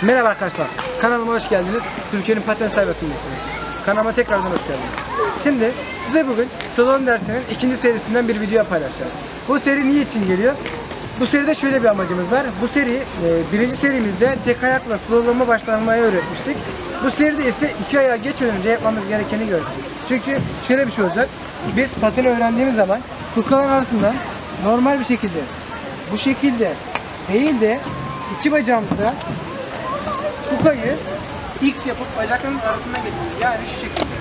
Merhaba arkadaşlar, kanalıma hoş geldiniz. Türkiye'nin paten sayfasındasınız. Kanalıma tekrardan hoş geldiniz. Şimdi size bugün slalom dersinin ikinci serisinden bir video paylaşacağım. Bu seri niye için geliyor? Bu seride şöyle bir amacımız var. Bu seri, birinci serimizde tek ayakla slaloma başlanmayı öğretmiştik. Bu seride ise iki ayağa geçmeden önce yapmamız gerekeni görecek. Çünkü şöyle bir şey olacak. Biz pateni öğrendiğimiz zaman kukaların arasından normal bir şekilde, bu şekilde değil de iki bacağımızda kukayı X yapıp bacaklarımın arasından geçiriyoruz. Yani şu şekilde.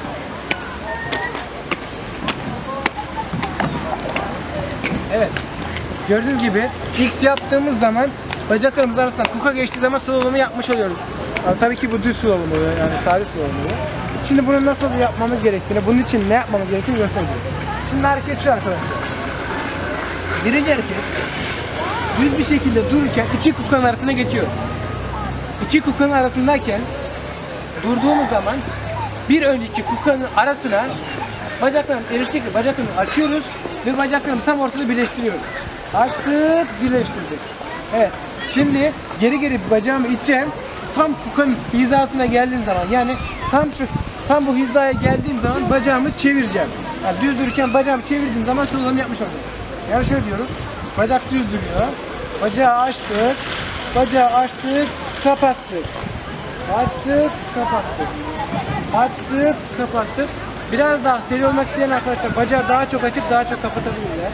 Evet. Gördüğünüz gibi X yaptığımız zaman bacaklarımız arasından kuka geçtiği zaman slalomu yapmış oluyoruz. Yani tabii ki bu düz slalom oluyor, yani sabit slalom oluyor. Şimdi bunu nasıl yapmamız gerektiğini, bunun için ne yapmamız gerektiğini göstereceğiz. Şimdi hareket şu arkadaşlar. Birinci hareket. Düz bir şekilde dururken iki kukanın arasına geçiyoruz. İki kukanın arasındayken durduğumuz zaman bir önceki kukanın arasına bacaklarımız erişecek, bacaklarımızı açıyoruz ve bacaklarımızı tam ortada birleştiriyoruz. Açtık, birleştirdik. Evet. Şimdi geri bacağımı iteceğim. Tam kukanın hizasına geldiğim zaman, yani tam bu hizaya geldiğim zaman bacağımı çevireceğim. Yani düz dururken bacağımı çevirdiğim zaman slalom yapmış olacağım. Yani şöyle diyoruz. Bacak düz duruyor. Bacağı açtık. Bacağı açtık, kapattık. Açtık, kapattık. Açtık, kapattık. Biraz daha seri olmak isteyen arkadaşlar bacağı daha çok açıp daha çok kapatabilirler.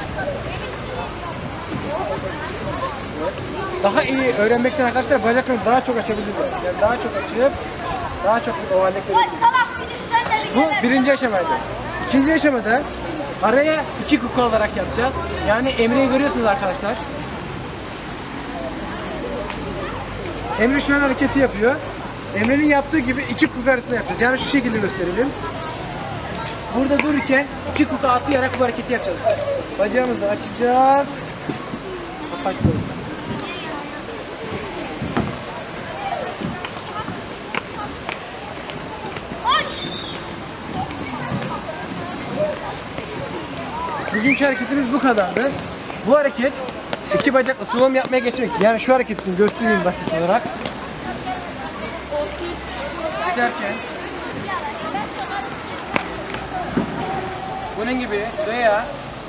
Daha iyi öğrenmek isteyen arkadaşlar bacaklarını daha çok açabilirler. Yani daha çok açıp daha çok ovallik verebilirler. Bu birinci aşamaydı. İkinci aşamada araya iki kuka olarak yapacağız. Yani Emre'yi görüyorsunuz arkadaşlar. Emre şu an hareketi yapıyor. Emre'nin yaptığı gibi iki kuka arasında yapacağız. Yani şu şekilde gösterelim. Burada dururken iki kuka atlayarak bu hareketi yapacağız. Bacağımızı açacağız. Kapatacağız. Bugünkü hareketimiz bu kadardı. Bu hareket iki bacakla slalom yapmaya geçmek için, yani şu hareket için göstereyim basit olarak. Giderken bunun gibi veya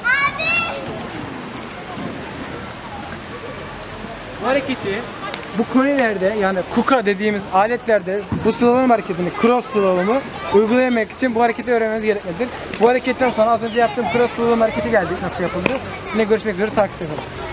bu hareketi bu konilerde, yani kuka dediğimiz aletlerde bu slalom hareketini, cross slalomu uygulayamak için bu hareketi öğrenmeniz gerekmektedir. Bu hareketten sonra az önce yaptığım cross slalom hareketi gelecek, nasıl yapıldı. Yine görüşmek üzere, takipte kalın.